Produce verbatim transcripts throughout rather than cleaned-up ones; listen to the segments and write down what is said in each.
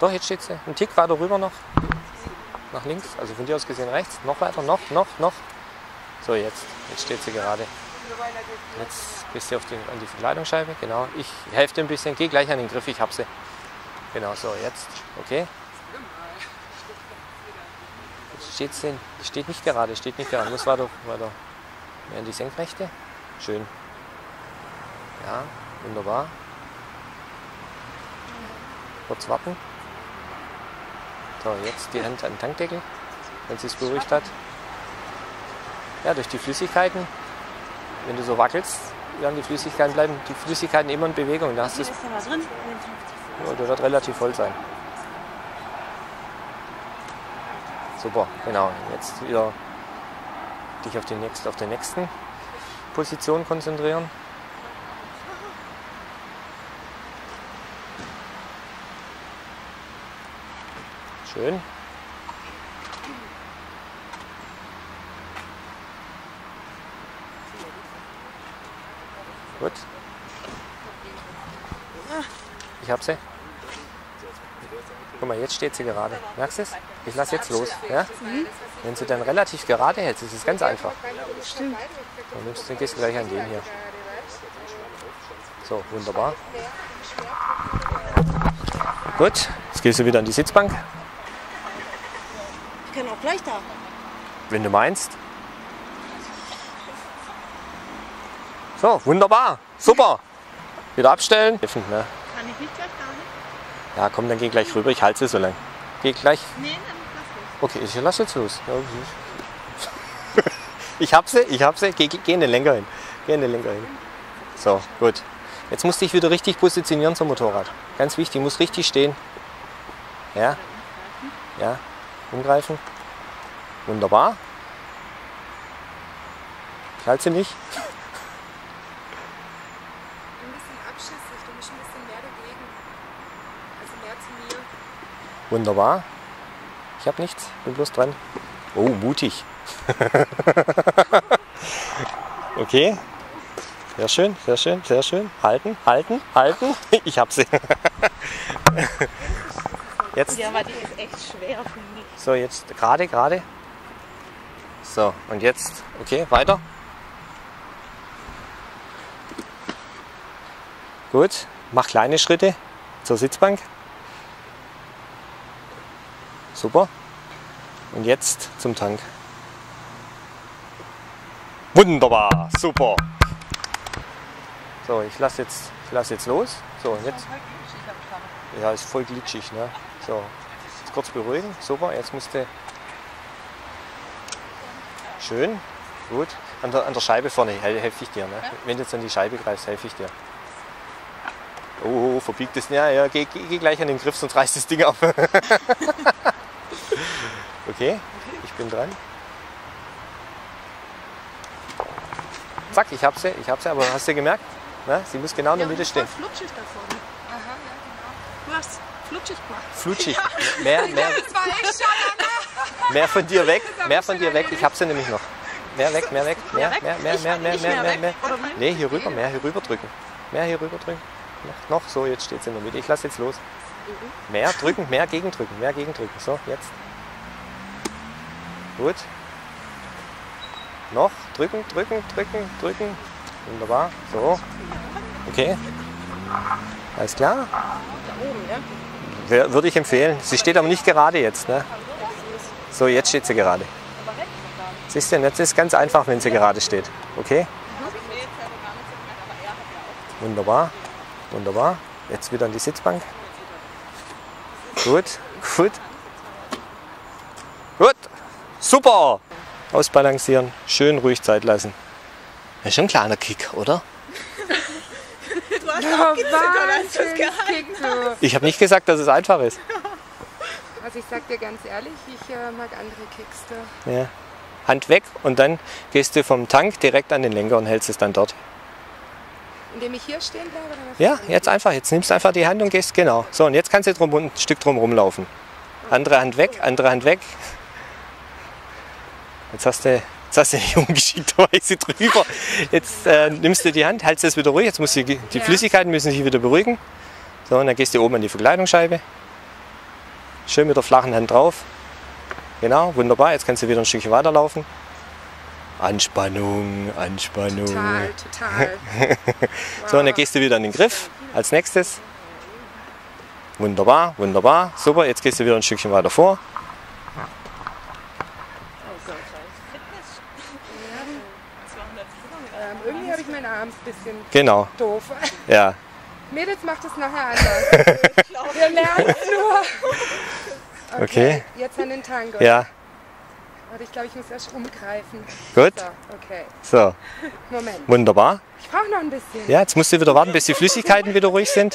Doch, jetzt steht sie. Ein Tick weiter rüber noch. Nach links, also von dir aus gesehen rechts. Noch weiter, noch, noch, noch. So, jetzt. Jetzt steht sie gerade. Jetzt bist du auf die, an die Verkleidungsscheibe. Genau. Ich helfe dir ein bisschen. Geh gleich an den Griff, ich hab sie. Genau, so, jetzt. Okay. Jetzt steht sie. Steht nicht gerade, steht nicht gerade. Muss weiter, weiter. Mehr in die Senkrechte. Schön. Ja, wunderbar. Kurz warten. So, jetzt die Hand an den Tankdeckel, wenn sie es beruhigt hat. Ja, durch die Flüssigkeiten, wenn du so wackelst, werden die Flüssigkeiten bleiben, die Flüssigkeiten immer in Bewegung. Da hast du es. Ja, der wird relativ voll sein. Super, genau. Jetzt wieder dich auf die nächste, auf die nächsten Position konzentrieren. Schön. Gut. Ich hab sie. Guck mal, jetzt steht sie gerade. Merkst du es? Ich lasse jetzt los. Ja? Mhm. Wenn sie dann relativ gerade hält, ist es ganz einfach. Stimmt. Dann nimmst du, gehst du gleich an den hier. So, wunderbar. Gut, jetzt gehst du wieder an die Sitzbank. Ich kann auch gleich da. Wenn du meinst. So, wunderbar. Super. Wieder abstellen. Ne? Kann ich nicht gleich da? Ja, komm, dann geh gleich rüber. Ich halte sie so lang. Geh gleich. Nee, dann lass los. Okay, ich lass jetzt los. Ja, ich hab sie, ich hab sie. Geh, geh in den Lenker hin. Geh in den Lenker hin. So, gut. Jetzt musst du dich wieder richtig positionieren zum Motorrad. Ganz wichtig, muss richtig stehen. Ja. Ja. Umgreifen. Wunderbar. Ich halte sie nicht. Ein bisschen abschissig, du bist ein bisschen mehr dagegen. Also mehr zu mir. Wunderbar. Ich habe nichts, bin bloß dran. Oh, mutig. Okay. Sehr schön, sehr schön, sehr schön. Halten, halten, halten. Ich hab sie. Jetzt. Ja, aber die ist echt schwer, finde ich. So, jetzt gerade, gerade. So, und jetzt, okay, weiter. Gut, mach kleine Schritte zur Sitzbank. Super. Und jetzt zum Tank. Wunderbar, super. So, ich lasse jetzt, ich lass jetzt los. So, und jetzt. Ja, ist voll glitschig, ne? So, jetzt kurz beruhigen. Super, jetzt musst du. Schön, gut. An der, an der Scheibe vorne helfe ich dir. Ne? Wenn du jetzt an die Scheibe greifst, helfe ich dir. Oh, verbiegt es. Ja, ja, geh, geh, geh gleich an den Griff, sonst reißt das Ding ab. Okay, ich bin dran. Zack, ich hab sie, ich hab sie, aber hast du gemerkt? Ne? Sie muss genau in der Mitte stehen. Voll flutschig da vorne. Aha, ja, genau. Du hast flutschig gemacht. Flutschig. Mehr, mehr, Das war echt schon, mehr von dir weg, mehr von dir weg. Ich hab sie nämlich noch. Mehr weg, mehr weg, mehr, mehr, mehr, mehr, mehr, mehr, mehr, mehr. Nee, hier rüber, mehr hier rüber drücken. Mehr hier rüber drücken. Noch, noch, so, jetzt steht sie in der Mitte. Ich lasse jetzt los. Mehr drücken, mehr gegendrücken, mehr gegendrücken. So, jetzt. Gut. Noch, drücken, drücken, drücken, drücken. Wunderbar. So. Okay. Alles klar? Da oben, ja? Wer- Würde ich empfehlen. Sie steht aber nicht gerade jetzt. Ne? So, jetzt steht sie gerade. Siehst du, jetzt ist es ganz einfach, wenn sie gerade steht. Okay? Wunderbar. Wunderbar. Jetzt wieder an die Sitzbank. Gut, gut. Gut. Super. Ausbalancieren. Schön ruhig Zeit lassen. Das ist schon ein kleiner Kick, oder? Du hast Ja, auch gezittert, als du es Wahnsinn, gehalten Kick, du. Ich habe nicht gesagt, dass es einfach ist. Also ich sag dir ganz ehrlich, ich äh, mag andere Kicks da. Ja. Hand weg und dann gehst du vom Tank direkt an den Lenker und hältst es dann dort. Indem ich hier stehen bleibe? Oder was? Ja, jetzt einfach. Jetzt nimmst du einfach die Hand und gehst, genau. So, und jetzt kannst du drum, ein Stück drum rumlaufen. Andere Hand weg, andere Hand weg. Jetzt hast du, jetzt hast du nicht ungeschickterweise drüber. Jetzt äh, nimmst du die Hand, hältst es wieder ruhig. Jetzt musst du, die Ja. Flüssigkeiten müssen sich wieder beruhigen. So, und dann gehst du oben an die Verkleidungsscheibe. Schön mit der flachen Hand drauf. Genau, wunderbar. Jetzt kannst du wieder ein Stückchen weiterlaufen. Anspannung, Anspannung. Total, total. So, und dann gehst du wieder in den Griff als nächstes. Wunderbar, wunderbar. Super, jetzt gehst du wieder ein Stückchen weiter vor. Ähm, irgendwie habe ich meinen Arm ein bisschen Genau, doof. ja. Mädels macht es nachher anders. Wir lernen es nur. Okay. Jetzt an den Tango. Ja, Warte, ich glaube, ich muss erst umgreifen. gut. So, okay. So, Moment. wunderbar. Ich brauche noch ein bisschen. Ja, jetzt musst du wieder warten, bis die Flüssigkeiten wieder ruhig sind.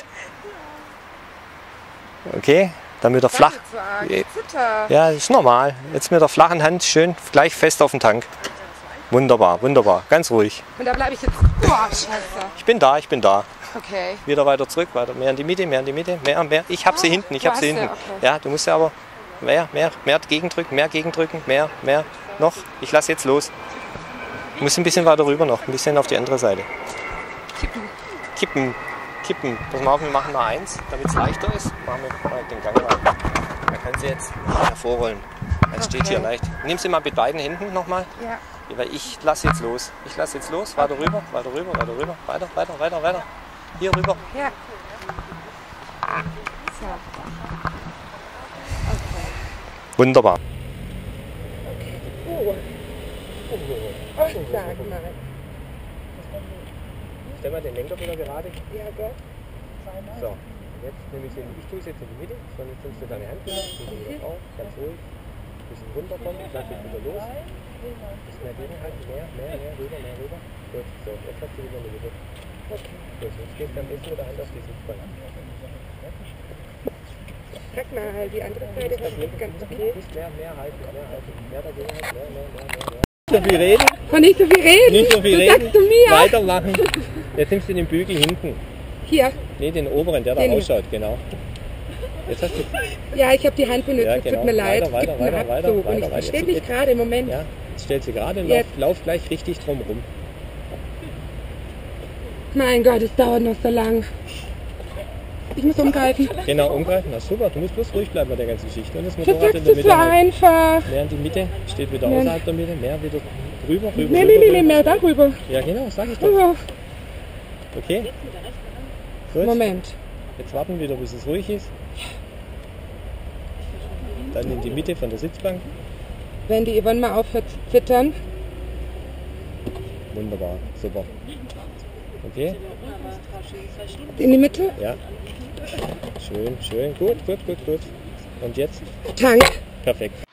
Okay, dann mit der flach. Das ist so arg. Ich zitter. Ja, das ist normal. Jetzt mit der flachen Hand schön gleich fest auf den Tank. Wunderbar, wunderbar. Ganz ruhig. Und da bleibe ich jetzt. Boah, scheiße. Ich bin da, ich bin da. Okay. Wieder weiter zurück, weiter. Mehr in die Mitte, mehr in die Mitte, mehr, mehr. Ich habe sie hinten, ich du habe sie hast sie, hinten. okay. Ja, du musst ja aber mehr, mehr, mehr gegendrücken, mehr gegendrücken, mehr, mehr. Noch. Ich lasse jetzt los. Du musst ein bisschen weiter rüber noch, ein bisschen auf die andere Seite. Kippen. Kippen, kippen. Pass mal auf, wir machen mal eins, damit es leichter ist. Machen wir mal den Gang rein. Da kann sie jetzt hervorrollen. Es steht hier leicht. Nimm sie mal mit beiden Händen nochmal. Ja. Weil ich lasse jetzt los. Ich lasse jetzt los. Weiter rüber, weiter rüber, weiter rüber. Weiter, weiter, weiter, weiter. Hier rüber. Ja. So. Okay. Wunderbar. Oh. Oh, sag mal. Stell mal den Lenker wieder gerade. Ja, Gott. So, jetzt nehme ich den, ich tue es jetzt in die Mitte. So, jetzt nimmst du deine Hand wieder, leg die wieder auf, ganz ruhig. Ein bisschen runterkommen, ich lasse jetzt wieder los. Ein bisschen mehr gegenhalten, mehr, mehr, mehr, rüber, mehr, rüber. Gut, so, jetzt hast du wieder eine Mitte. Okay. Gut, jetzt gehst du am besten mit der Hand auf die Sitzbank. Sag mal, die andere Seite ist ganz okay. Nicht mehr, mehr halten, mehr halten, mehr dagegen halten, mehr, mehr, mehr, mehr, mehr. Nicht so viel reden. Und nicht so viel reden. Nicht so viel das reden. sagst du mir. Weitermachen. Jetzt nimmst du den Bügel hinten. Hier. Ne, den oberen, der da Den hier. rausschaut, genau. Jetzt hast du. Ja, ich habe die Hand benutzt. Ja, Es genau. tut mir leid. Weiter, Es weiter, gibt einen weiter, weiter, Abzug. weiter, Und ich weiter. verstehe Jetzt- nicht gerade im Moment. Ja, jetzt stellt sie gerade und lauf, Jetzt. lauf gleich richtig drum rum. Mein Gott, es dauert noch so lang. Ich muss umgreifen. Genau, umgreifen. Na super, du musst bloß ruhig bleiben bei der ganzen Geschichte. Und das Das Motorrad sagst in der du so Mitte. halt. einfach. Mehr in die Mitte, steht wieder Nein. außerhalb der Mitte, mehr wieder rüber, rüber, Nee, rüber. nee, nee, nee, rüber. mehr darüber. Ja genau, sag ich doch. Rüber. Okay? Gut. Moment. Jetzt warten wir wieder, bis es ruhig ist. Dann in die Mitte von der Sitzbank. Wenn die Yvonne mal aufhört zu zittern. Wunderbar, super. Okay? In die Mitte. Ja. Schön, schön. Gut, gut, gut, gut. Und jetzt? Tank. Perfekt.